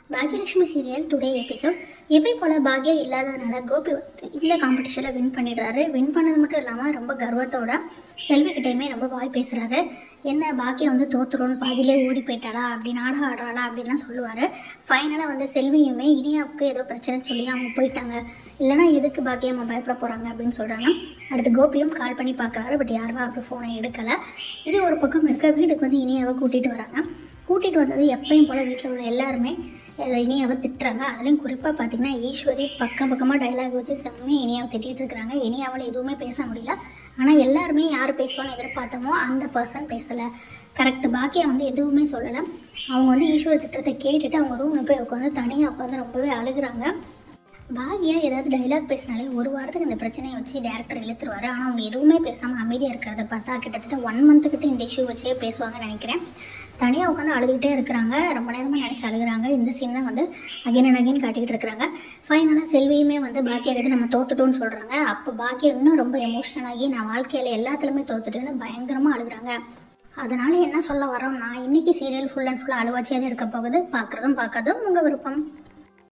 Bhagyalakshmi serial today episode. எப்போ போல் பாக்யா இல்லாததுனால கோபி இந்த காம்படிஷனில் வின் பண்ணிடுறாரு. வின் பண்ணது மட்டும் இல்லாமல் ரொம்ப கர்வத்தோட செல்விக்கிட்டையுமே ரொம்ப வாய் பேசுகிறாரு. என்ன பாக்யா தோத்துருன்னு பாதியிலே ஓடி போயிட்டாளா, அப்படி நாடகம் ஆடுறாளா அப்படின்லாம் சொல்லுவார். ஃபைனலாக இனியாவுக்கு ஏதோ பிரச்சனைன்னு சொல்லி அவங்க போயிட்டாங்க, இல்லைனா எதுக்கு பாக்யா பயப்பட போகிறாங்க அப்படின்னு சொல்கிறாங்க. அடுத்து கோபியும் கால் பண்ணி பார்க்குறாரு. பட் யாருவா அப்படி ஃபோனை எடுக்கலை. இது ஒரு பக்கம் இருக்க வீட்டுக்கு இனியாவை கூட்டிகிட்டு வராங்க. கூட்டிகிட்டு வந்தது எப்பயும் போல் வீட்டில் உள்ள எல்லாருமே இனியாவை திட்டுறாங்க. அதுலேயும் குறிப்பாக பார்த்திங்கன்னா ஈஸ்வரி பக்கமாக டைலாக் வச்சு செம்மையாக இனியாவை திட்டிகிட்டு இருக்கிறாங்க. இனியாவால் எதுவுமே பேச முடியல. ஆனால் எல்லாருமே யார் பேசுவான்னு எதிர்பார்த்தோமோ அந்த பர்சன் பேசலை. கரெக்டு, பாக்கியா எதுவுமே சொல்லலை. அவங்க ஈஸ்வரி திட்டத்தை கேட்டுட்டு அவங்க ரூமில் போய் உட்காந்து தனியாக உட்காந்து ரொம்பவே அழுகுறாங்க. பாக்யா ஏதாவது டைலாக் பேசினாலே ஒரு வாரத்துக்கு இந்த பிரச்சனையை வச்சு டேரக்டர் இழுத்துருவார். ஆனால் அவங்க எதுவுமே பேசாமல் அமைதியாக இருக்கிறத பார்த்தா கிட்டத்தட்ட 1 மந்த்துக்கிட்ட இந்த இஷ்யூ வச்சே பேசுவாங்கன்னு நினைக்கிறேன். தனியாக உட்காந்து அழுதுகிட்டே இருக்கிறாங்க. ரொம்ப நேரமாக நினச்சி அழுகுறாங்க. இந்த சீன் தான் அகைன் அண்ட் அகைன் காட்டிக்கிட்டு இருக்கிறாங்க. ஃபைனலாக செல்வியுமே பாக்கியா கிட்ட நம்ம தோத்துட்டோன்னு சொல்கிறாங்க. அப்போ பாக்கியா இன்னும் ரொம்ப எமோஷ்னல் ஆகி நான் வாழ்க்கையில் எல்லாத்துலேயுமே தோத்துட்டேன்னு பயங்கரமாக அழுகுறாங்க. அதனால் என்ன சொல்ல வரோம்னா, இன்றைக்கி சீரியல் ஃபுல் அண்ட் ஃபுல்லாக அழுவாச்சியாக இருக்க போகுது. பார்க்குறதும் பார்க்காதும் உங்கள் விருப்பம்.